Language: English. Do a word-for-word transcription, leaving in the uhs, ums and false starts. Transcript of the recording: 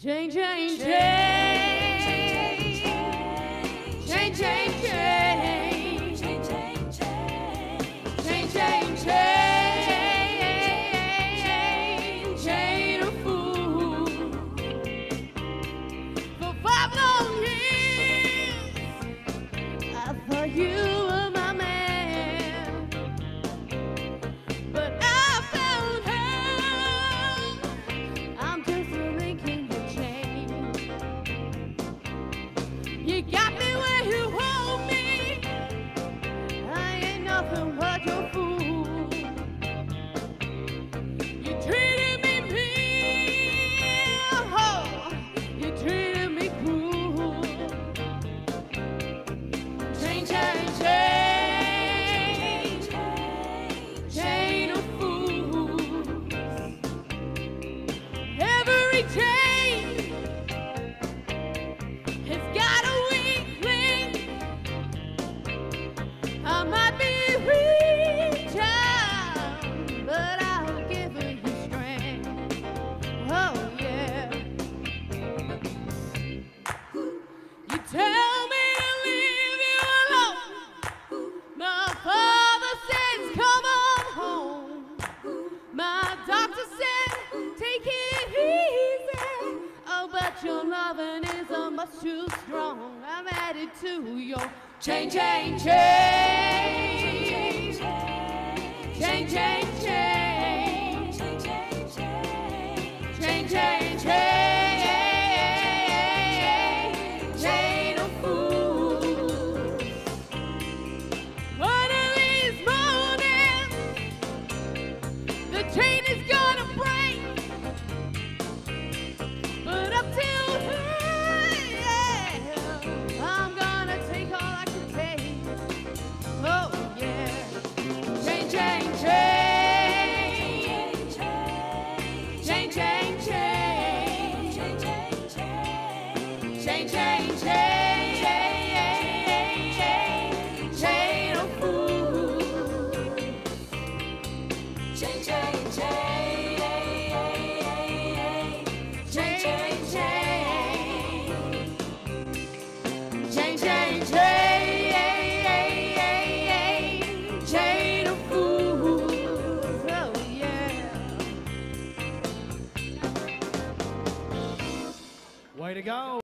Change, change, change, change, change, change, change, change, change, change, change, chain of fool. For five long years, I thought you were my man, but I found out I'm just a link in your chain. You got me where you hold me. I ain't nothing but your fool. You treated me mean, oh, you treated me cruel. Change, change, change, chain of fools. Every chain has got a weak link. I might be weak, child, but I'll give you strength. Oh yeah. You tell me to leave you alone. My father says come on home. My doctor said take it easy. Oh, but your loving is a much too strong. I'm added to your chain, chain, chain, chain, chain, chain, chain, chain, chain, chain of fools. One of these mornings, the chain is gonna break. But up till then, yeah, I'm gonna take all I can take. Oh yeah. Chain, chain, chain, chain, chain, chain, chain, chain, chain, chain of fools. Chain, chain, chain, chain, chain, chain, chain, chain, chain of fools. Oh yeah. Way to go.